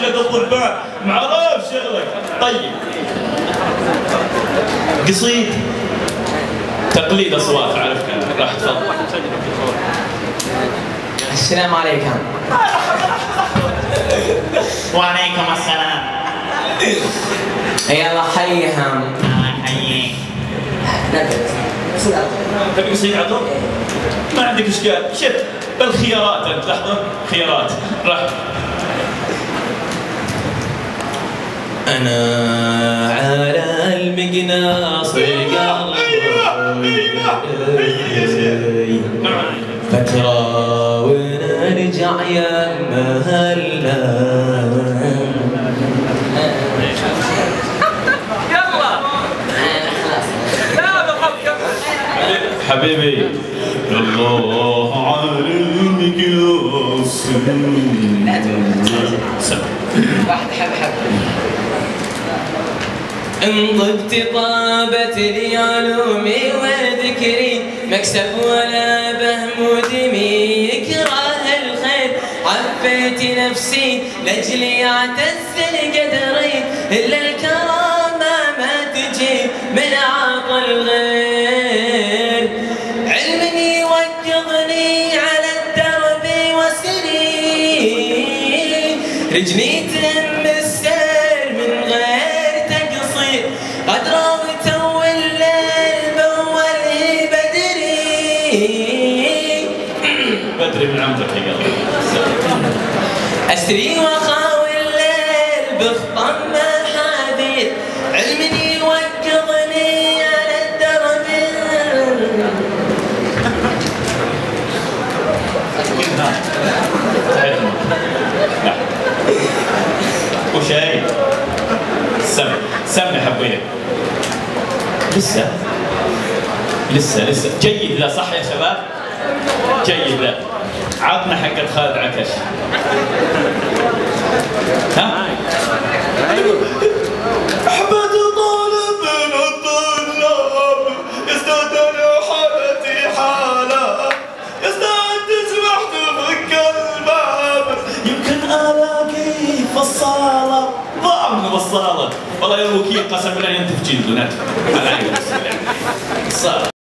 امجد الظلبان معرف شغلك. طيب قصيد تقليد اصوات عرفتها، راح تفضل. السلام عليكم. وعليكم السلام. يلا حيهم. الله يحييك. تبي قصيد عطر؟ ما عندك اشكال، شت الخيارات انت. لحظه خيارات راح. أنا على المقناص قلبي فترة ونرجع يا مهلا. حبيبي الله على المقياس. واحد حب إن طبت طابت لي علومي وذكري مكسب ولا بهم دمي يكره الخير. عفيت نفسي لأجلي اعتز قدري إلا الكرامة ما تجي من عطى الغير. علمني يوقظني على الدرب وسري رجلي تم السير من غير تقصير. قد راوت الليل بأوله بدري من عمدك يا قلبي. أسري وخاوي الليل بخطم محاذير. علمني يوقظني على الدرب. وشاي سمع حبيبي. لسه جيد. لا صح يا شباب جيد. لا عطنا حقة خالد عكش. ها أحمد طالب من الطلاب يزداد حالتي حالة يزداد سمحت فك الباب يمكن ألاقي فصالة ضاع من الصالة. والله يا الوكيل قسم بالله ينتف جلده نتف على عيني.